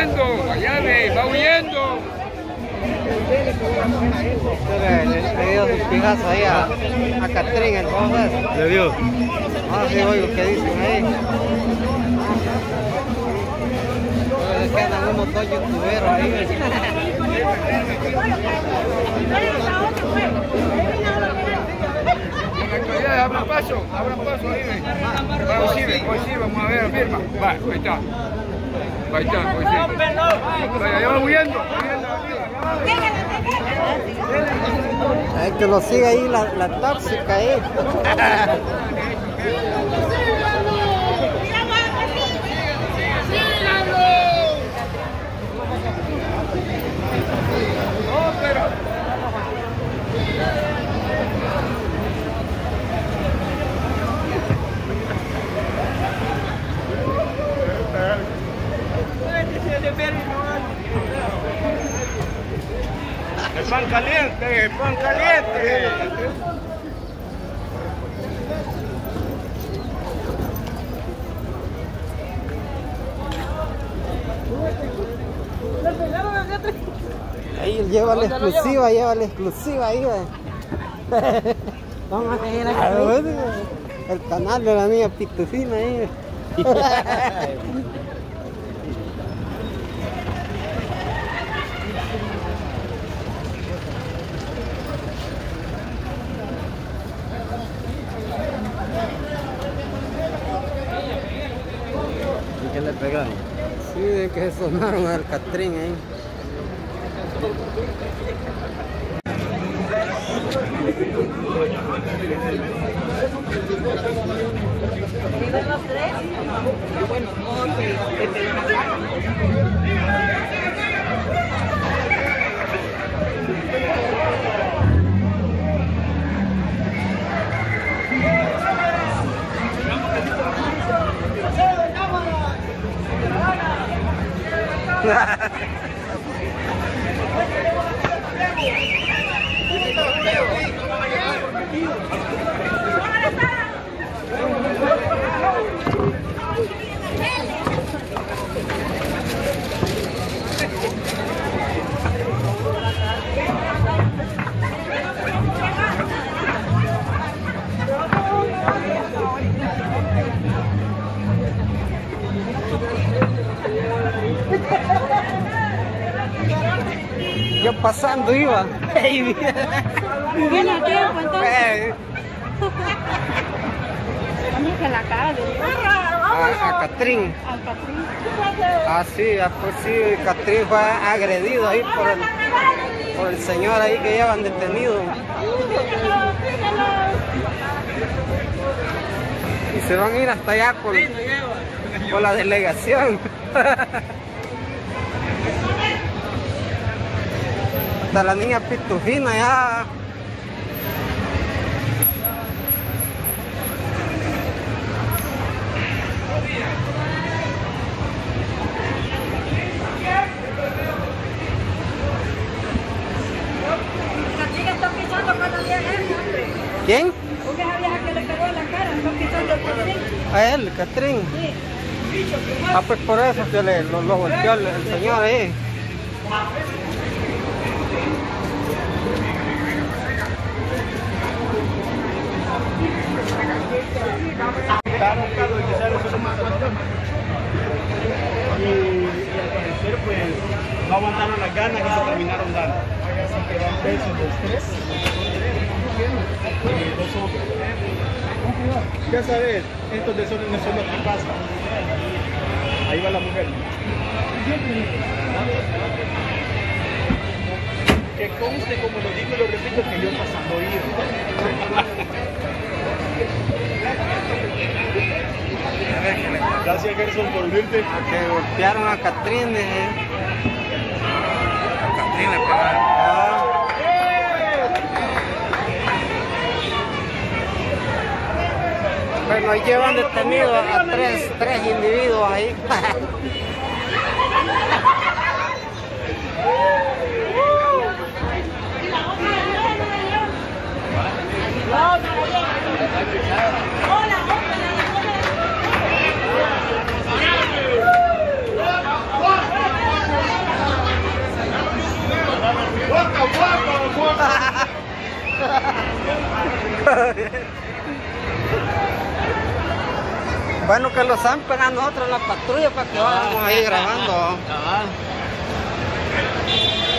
huyendo, Guayave, va huyendo. Le dio sus pijazos ahí a Catrín entonces. ¿Le dio? Ah, sí, oigo qué dicen ahí. Es que andan unos dos youtuberos ahí. En la actualidad, abran paso ahí. Hoy sí, vamos a ver, firma. Va, ahí está. Ahí está, hoy sí. Vaya, ya va huyendo. Hay que lo siga ahí la tóxica ahí. El pan caliente, el pan caliente. Ahí lleva la exclusiva ahí, vamos a seguir aquí. El canal de la niña Pitufina ahí. ¿Y qué le pegaron? Sí, de que sonaron al Catrín ahí. ¿Los tres? Bueno, Yo pasando iba. ¿Viene a tiempo entonces? Vamos a la cara de A Catrín. al Catrín. Ah, sí, pues sí, Catrín fue agredido ahí por el señor ahí que llevan detenido. Y se van a ir hasta allá por la delegación. Hasta la niña Pitufina ya. ¿Quién? Porque esa vieja que le pegó en la cara, está pisando el Catrín. A él, Catrín. Sí. Ah, pues por eso que lo golpeó el señor ahí. Y al parecer pues no aguantaron las ganas y se terminaron dando. Así que van presos los tres. Dos hombres. Ya sabes, estos desórdenes son los que pasan. Ahí va la mujer. Que conste, como lo digo y lo repito, que yo pasando iba. Gracias, Gerson, por unirte. Que golpearon a Catrín. A Catrín le pegaron. Bueno, ahí llevan detenido a tres individuos ahí. Bueno, que los zampen a nosotros en la patrulla para que vayamos ahí grabando.